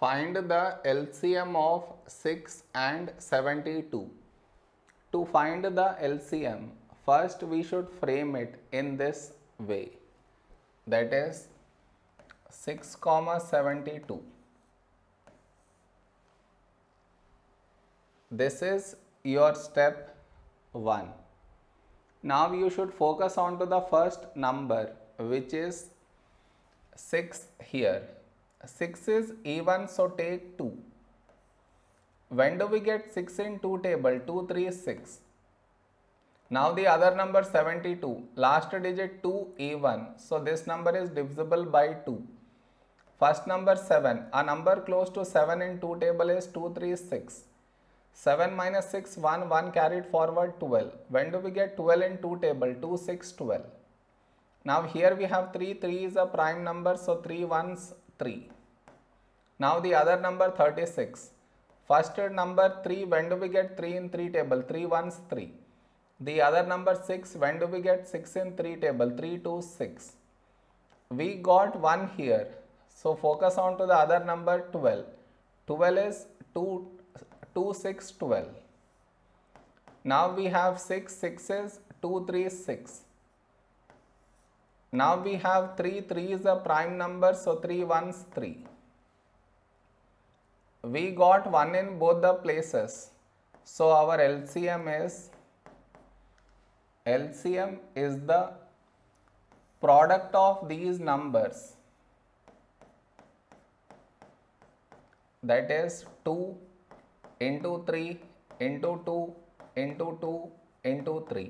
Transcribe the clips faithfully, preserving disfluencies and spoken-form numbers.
Find the L C M of six and seventy-two. To find the L C M, first we should frame it in this way. That is six comma seventy-two. This is your step one. Now you should focus on to the first number, which is six here. six is even, so take two. When do we get six in two table? two, three is six. Now the other number seventy-two, last digit two even, so this number is divisible by two. First number seven, a number close to seven in two table is two, three is six. seven minus six, one, one carried forward twelve. When do we get twelve in two table? two, six, twelve. Now here we have three, three is a prime number, so three ones three. Now the other number thirty-six. First number three, when do we get three in three table? three ones three. The other number six, when do we get six in three table? three, two, six. We got one here. So focus on to the other number twelve. twelve is two, two, six, twelve. Now we have six, six is two, three, six. Now we have three, three is a prime number, so three ones three. We got one in both the places. So our L C M is, L C M is the product of these numbers. That is two into three into two into two into three.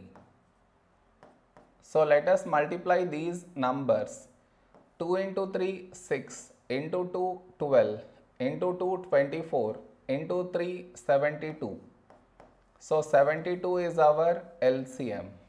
So let us multiply these numbers. two into three, six, into two, twelve, into two, twenty-four, into three, seventy-two. So seventy-two is our L C M.